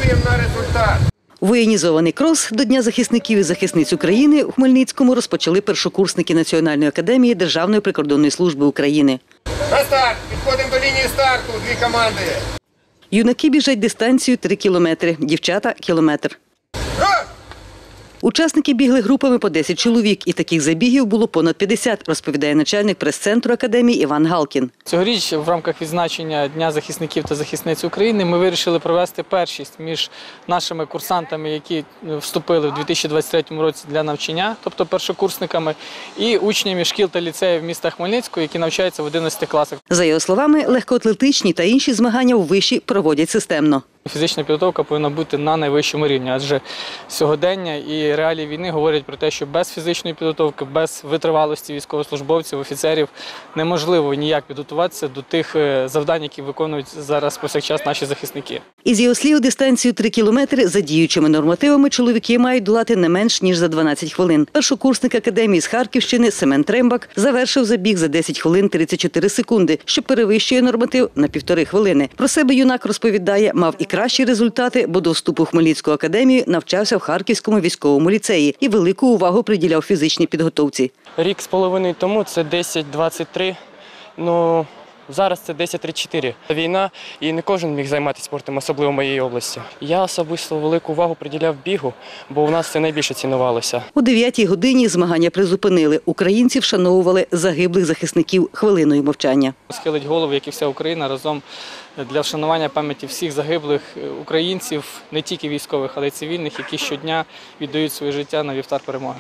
Працюємо на результат. Воєнізований крос до Дня захисників і захисниць України у Хмельницькому розпочали першокурсники Національної академії Державної прикордонної служби України. На старт! Підходимо до лінії старту, 2 команди. Юнаки біжать дистанцію 3 кілометри, дівчата – кілометр. Учасники бігли групами по 10 чоловік, і таких забігів було понад 50, розповідає начальник прес-центру академії Іван Галкін. Цьогоріч в рамках відзначення Дня захисників та захисниць України ми вирішили провести першість між нашими курсантами, які вступили в 2023 році для навчання, тобто першокурсниками, і учнями шкіл та ліцеїв міста Хмельницького, які навчаються в 11 класах. За його словами, легкоатлетичні та інші змагання у виші проводять системно. Фізична підготовка повинна бути на найвищому рівні, адже сьогодення і реалії війни говорять про те, що без фізичної підготовки, без витривалості військовослужбовців, офіцерів неможливо ніяк підготуватися до тих завдань, які виконують зараз повсякчас наші захисники. Із його слів, дистанцію 3 кілометри за діючими нормативами чоловіки мають долати не менш, ніж за 12 хвилин. Першокурсник академії з Харківщини Семен Трембак завершив забіг за 10 хвилин 34 секунди, що перевищує норматив на 1,5 хвилини. Про себе юнак розповідає, мав і кращі результати, бо до вступу в Хмельницьку академію навчався в Харківському військовому ліцеї і велику увагу приділяв фізичній підготовці. Рік з половиною тому це 10-23, ну зараз це 10-34. Війна, і не кожен міг займатися спортом, особливо в моїй області. Я особисто велику увагу приділяв бігу, бо у нас це найбільше цінувалося. О 9-й годині змагання призупинили. Українці вшановували загиблих захисників хвилиною мовчання. Схилить голову, як і вся Україна, разом для вшанування пам'яті всіх загиблих українців, не тільки військових, але й цивільних, які щодня віддають своє життя на вівтар перемоги.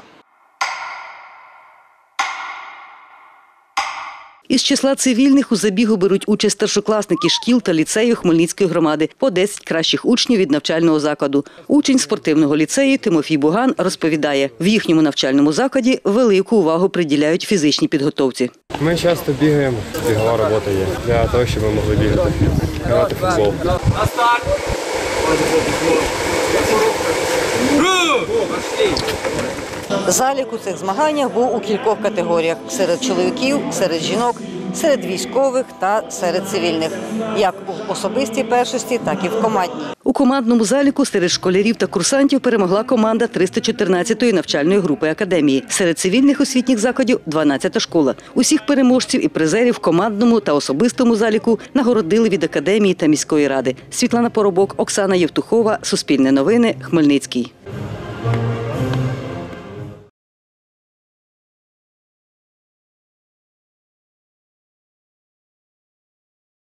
Із числа цивільних у забігу беруть участь старшокласники шкіл та ліцеїв Хмельницької громади, по 10 кращих учнів від навчального закладу. Учень спортивного ліцею Тимофій Буган розповідає, в їхньому навчальному закладі велику увагу приділяють фізичній підготовці. Ми часто бігаємо, бігова робота є, для того, щоб ми могли бігати, грати в футбол. На старт! Залік у цих змаганнях був у кількох категоріях – серед чоловіків, серед жінок, серед військових та серед цивільних. Як у особистій першості, так і в командній. У командному заліку серед школярів та курсантів перемогла команда 314-ї навчальної групи академії. Серед цивільних освітніх закладів – 12-та школа. Усіх переможців і призерів в командному та особистому заліку нагородили від академії та міської ради. Світлана Поробок, Оксана Євтухова, Суспільне новини, Хмельницький.